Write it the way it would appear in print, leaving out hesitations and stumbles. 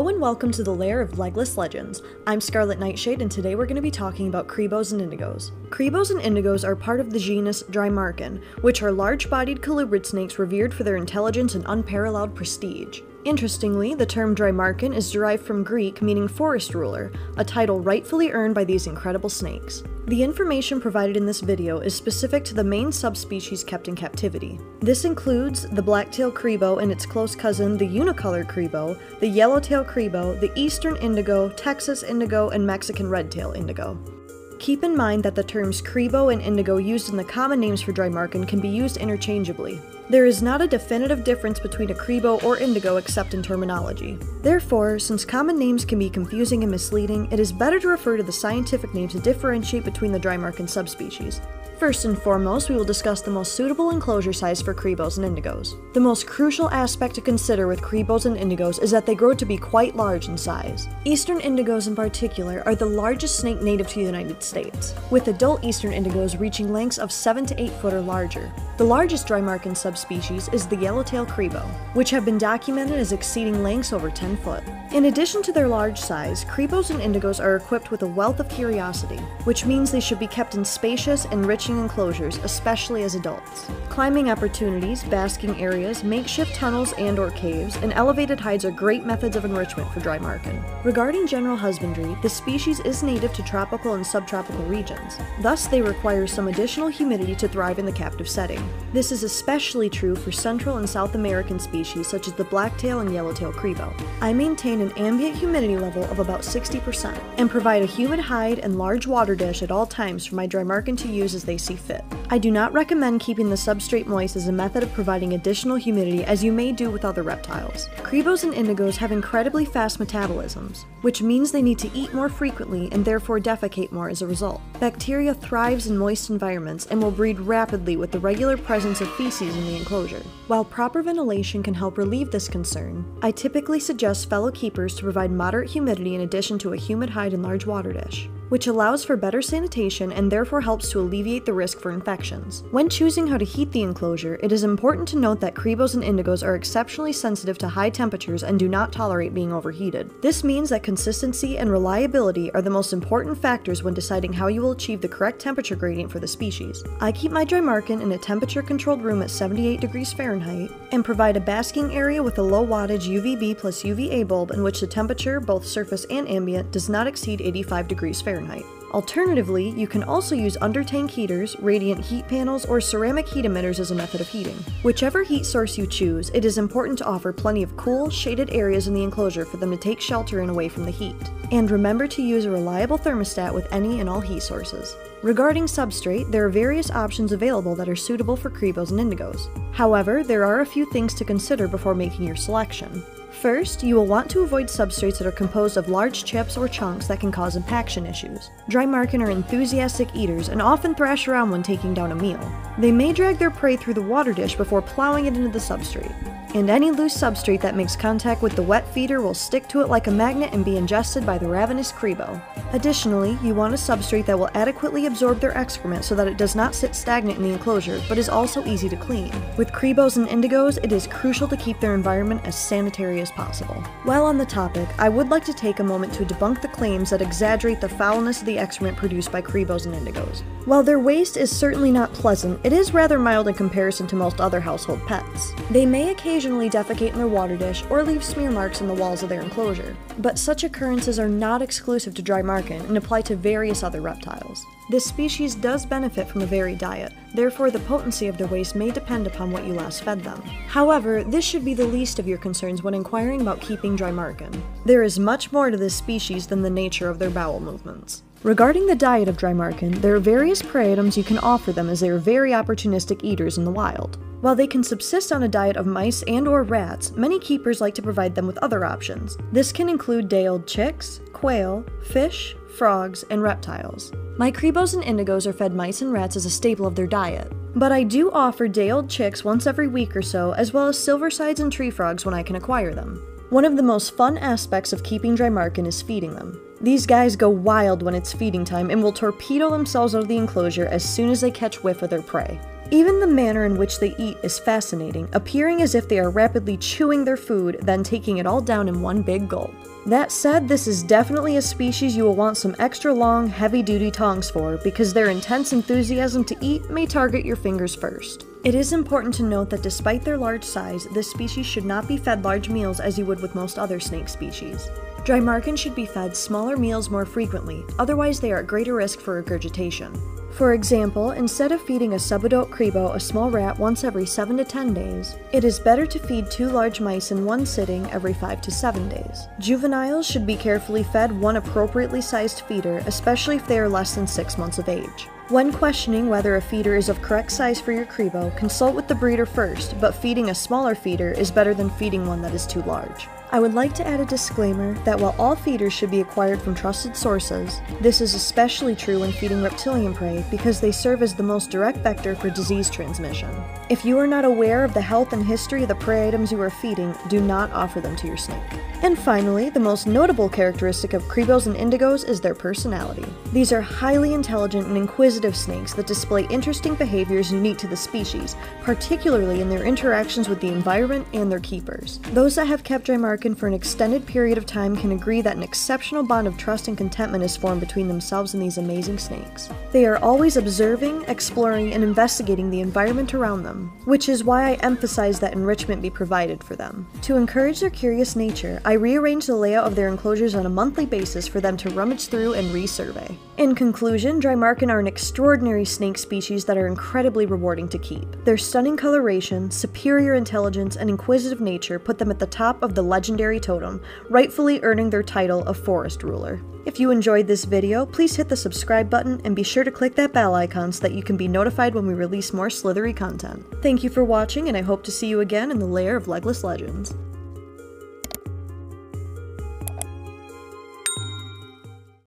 Hello and welcome to the lair of Legless Legends. I'm Scarlet Nightshade and today we're going to be talking about Cribos and Indigos. Cribos and Indigos are part of the genus Drymarchon, which are large-bodied colubrid snakes revered for their intelligence and unparalleled prestige. Interestingly, the term Drymarchon is derived from Greek meaning forest ruler, a title rightfully earned by these incredible snakes. The information provided in this video is specific to the main subspecies kept in captivity. This includes the black-tailed cribo and its close cousin, the unicolored cribo, the yellow-tailed cribo, the eastern indigo, Texas indigo, and Mexican red-tailed indigo. Keep in mind that the terms cribo and indigo used in the common names for Drymarchon can be used interchangeably. There is not a definitive difference between a cribo or indigo except in terminology. Therefore, since common names can be confusing and misleading, it is better to refer to the scientific name to differentiate between the Drymarchon subspecies. First and foremost, we will discuss the most suitable enclosure size for cribos and indigos. The most crucial aspect to consider with cribos and indigos is that they grow to be quite large in size. Eastern indigos in particular are the largest snake native to the United States, with adult eastern indigos reaching lengths of 7 to 8 foot or larger. The largest Drymarchon subspecies is the yellow-tailed cribo, which have been documented as exceeding lengths over 10 foot. In addition to their large size, cribos and indigos are equipped with a wealth of curiosity, which means they should be kept in spacious, enriching enclosures, especially as adults. Climbing opportunities, basking areas, makeshift tunnels and/or caves, and elevated hides are great methods of enrichment for Drymarchon. Regarding general husbandry, the species is native to tropical and subtropical regions. Thus, they require some additional humidity to thrive in the captive setting. This is especially true for Central and South American species such as the blacktail and yellowtail cribo. I maintain an ambient humidity level of about 60% and provide a humid hide and large water dish at all times for my Drymarchon to use as they see fit. I do not recommend keeping the substrate moist as a method of providing additional humidity as you may do with other reptiles. Cribos and indigos have incredibly fast metabolisms, which means they need to eat more frequently and therefore defecate more as a result. Bacteria thrives in moist environments and will breed rapidly with the regular presence of feces in the enclosure. While proper ventilation can help relieve this concern, I typically suggest fellow keepers to provide moderate humidity in addition to a humid hide and large water dish, which allows for better sanitation and therefore helps to alleviate the risk for infections. When choosing how to heat the enclosure, it is important to note that cribos and indigos are exceptionally sensitive to high temperatures and do not tolerate being overheated. This means that consistency and reliability are the most important factors when deciding how you will achieve the correct temperature gradient for the species. I keep my Drymarchon in a temperature-controlled room at 78 degrees Fahrenheit and provide a basking area with a low wattage UVB plus UVA bulb in which the temperature, both surface and ambient, does not exceed 85 degrees Fahrenheit. Alternatively, you can also use under-tank heaters, radiant heat panels, or ceramic heat emitters as a method of heating. Whichever heat source you choose, it is important to offer plenty of cool, shaded areas in the enclosure for them to take shelter in away from the heat. And remember to use a reliable thermostat with any and all heat sources. Regarding substrate, there are various options available that are suitable for cribos and indigos. However, there are a few things to consider before making your selection. First, you will want to avoid substrates that are composed of large chips or chunks that can cause impaction issues. Drymarchon are enthusiastic eaters and often thrash around when taking down a meal. They may drag their prey through the water dish before plowing it into the substrate, and any loose substrate that makes contact with the wet feeder will stick to it like a magnet and be ingested by the ravenous cribo. Additionally, you want a substrate that will adequately absorb their excrement so that it does not sit stagnant in the enclosure, but is also easy to clean. With cribos and indigos, it is crucial to keep their environment as sanitary as possible. While on the topic, I would like to take a moment to debunk the claims that exaggerate the foulness of the excrement produced by cribos and indigos. While their waste is certainly not pleasant, it is rather mild in comparison to most other household pets. They may occasionally defecate in their water dish or leave smear marks on the walls of their enclosure, but such occurrences are not exclusive to Drymarchon and apply to various other reptiles. This species does benefit from a varied diet, therefore the potency of their waste may depend upon what you last fed them. However, this should be the least of your concerns when inquiring about keeping Drymarchon. There is much more to this species than the nature of their bowel movements. Regarding the diet of Drymarchon, there are various prey items you can offer them as they are very opportunistic eaters in the wild. While they can subsist on a diet of mice and/or rats, many keepers like to provide them with other options. This can include day-old chicks, quail, fish, frogs, and reptiles. My cribos and indigos are fed mice and rats as a staple of their diet, but I do offer day-old chicks once every week or so, as well as silversides and tree frogs when I can acquire them. One of the most fun aspects of keeping Drymarchon is feeding them. These guys go wild when it's feeding time and will torpedo themselves out of the enclosure as soon as they catch whiff of their prey. Even the manner in which they eat is fascinating, appearing as if they are rapidly chewing their food, then taking it all down in one big gulp. That said, this is definitely a species you will want some extra long, heavy-duty tongs for, because their intense enthusiasm to eat may target your fingers first. It is important to note that despite their large size, this species should not be fed large meals as you would with most other snake species. Drymarchins should be fed smaller meals more frequently, otherwise they are at greater risk for regurgitation. For example, instead of feeding a subadult cribo a small rat once every 7 to 10 days, it is better to feed 2 large mice in one sitting every 5 to 7 days. Juveniles should be carefully fed one appropriately sized feeder, especially if they are less than 6 months of age. When questioning whether a feeder is of correct size for your cribo, consult with the breeder first, but feeding a smaller feeder is better than feeding one that is too large. I would like to add a disclaimer that while all feeders should be acquired from trusted sources, this is especially true when feeding reptilian prey because they serve as the most direct vector for disease transmission. If you are not aware of the health and history of the prey items you are feeding, do not offer them to your snake. And finally, the most notable characteristic of cribos and indigos is their personality. These are highly intelligent and inquisitive snakes that display interesting behaviors unique to the species, particularly in their interactions with the environment and their keepers. Those that have kept Drymarchin for an extended period of time can agree that an exceptional bond of trust and contentment is formed between themselves and these amazing snakes. They are always observing, exploring, and investigating the environment around them, which is why I emphasize that enrichment be provided for them. To encourage their curious nature, I rearrange the layout of their enclosures on a monthly basis for them to rummage through and resurvey. In conclusion, Drymarchin are an extraordinary snake species that are incredibly rewarding to keep. Their stunning coloration, superior intelligence, and inquisitive nature put them at the top of the legendary totem, rightfully earning their title of forest ruler. If you enjoyed this video, please hit the subscribe button and be sure to click that bell icon so that you can be notified when we release more slithery content. Thank you for watching, and I hope to see you again in the lair of Legless Legends.